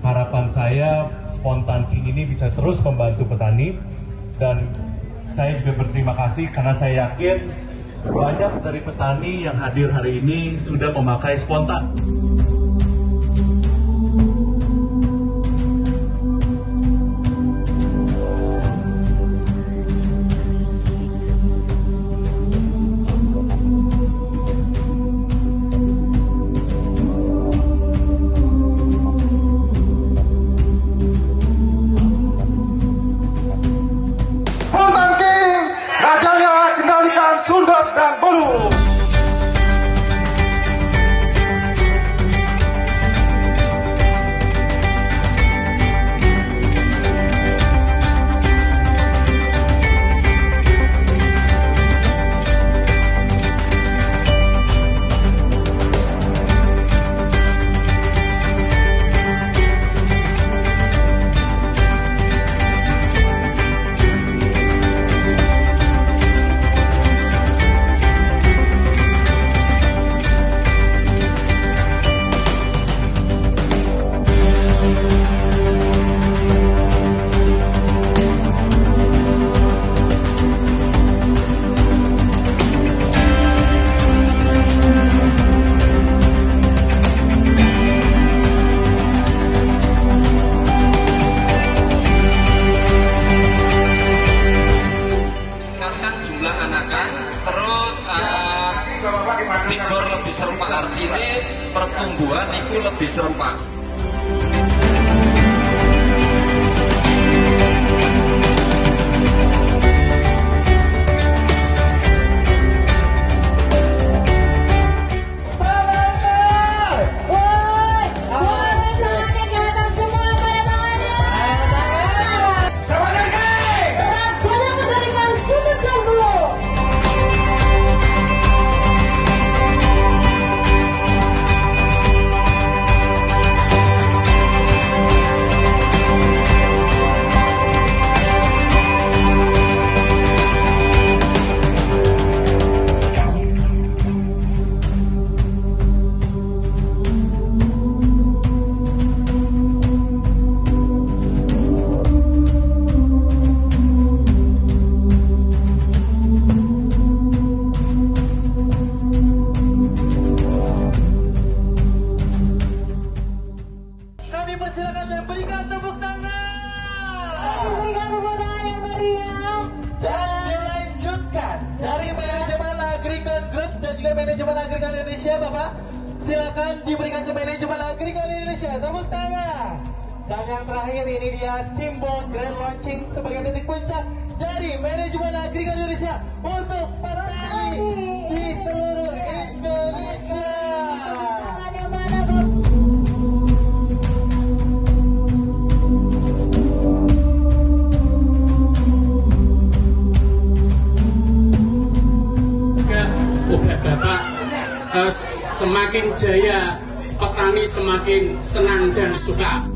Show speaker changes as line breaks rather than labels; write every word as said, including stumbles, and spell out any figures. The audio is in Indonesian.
harapan saya Spontan King ini bisa terus membantu petani, dan saya juga berterima kasih karena saya yakin banyak dari petani yang hadir hari ini sudah memakai Spontan. Surga dan Bolu.
Terus uh, vigor lebih serempak, artinya pertumbuhan itu lebih serempak.
Persilakan dan berikan tepuk tangan. Berikan tepuk tangan yang meriah. Dan dilanjutkan dari manajemen Agricon Group dan juga manajemen Agricon Indonesia, Bapak. Silakan diberikan ke manajemen Agricon Indonesia. Tepuk tangan. Dan yang terakhir ini dia Steamboat Grand Launching sebagai titik puncak dari manajemen Agricon Indonesia untuk petani di seluruh Indonesia.
Bapak, uh, semakin jaya, petani semakin senang dan suka.